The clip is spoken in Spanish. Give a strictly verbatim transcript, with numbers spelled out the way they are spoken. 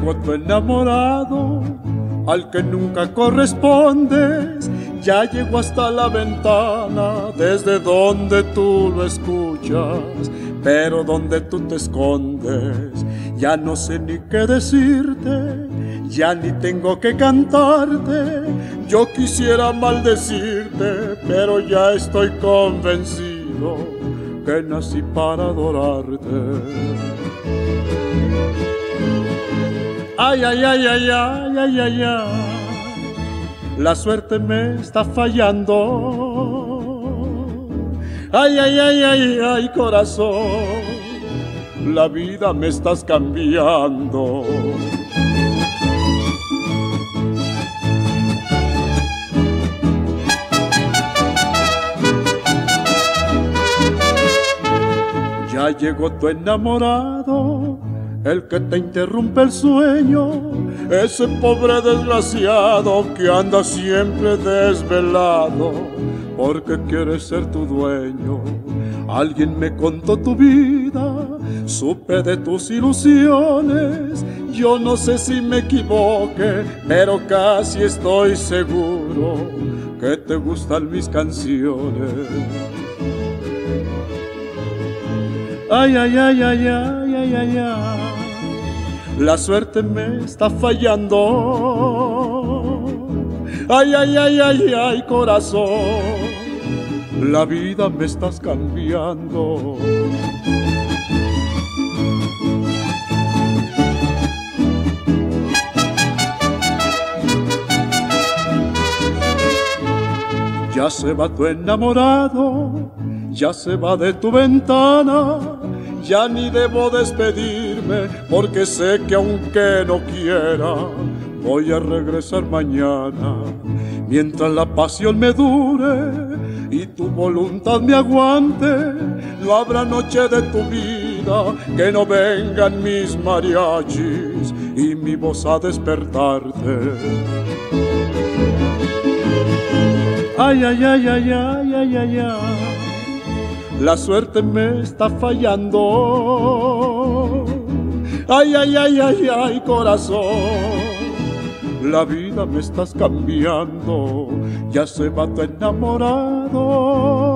llegó tu enamorado, al que nunca correspondes. Ya llegó hasta la ventana, desde donde tú lo escuchas, pero donde tú te escondes. Ya no sé ni qué decirte, ya ni tengo que cantarte. Yo quisiera maldecirte, pero ya estoy convencido que nací para adorarte. Ay, ay, ay, ay, ay, ay, ay, ay, la suerte me está fallando. Ay, ay, ay, ay, ay, corazón, la vida me estás cambiando. Ya llegó tu enamorado, el que te interrumpe el sueño, ese pobre desgraciado que anda siempre desvelado porque quiere ser tu dueño. Alguien me contó tu vida, supe de tus ilusiones. Yo no sé si me equivoque, pero casi estoy seguro que te gustan mis canciones. Ay, ay, ay, ay, ay, ay, ay, ay, la suerte me está fallando. Ay, ay, ay, ay, ay, corazón, la vida me estás cambiando. Ya se va tu enamorado, ya se va de tu ventana. Ya ni debo despedirme, porque sé que aunque no quiera, voy a regresar mañana. Mientras la pasión me dure y tu voluntad me aguante, no habrá noche de tu vida que no vengan mis mariachis y mi voz a despertarte. Ay, ay, ay, ay, ay, ay, ay, ay, la suerte me está fallando. Ay, ay, ay, ay, ay, corazón, la vida me estás cambiando. Ya se va tu enamorado.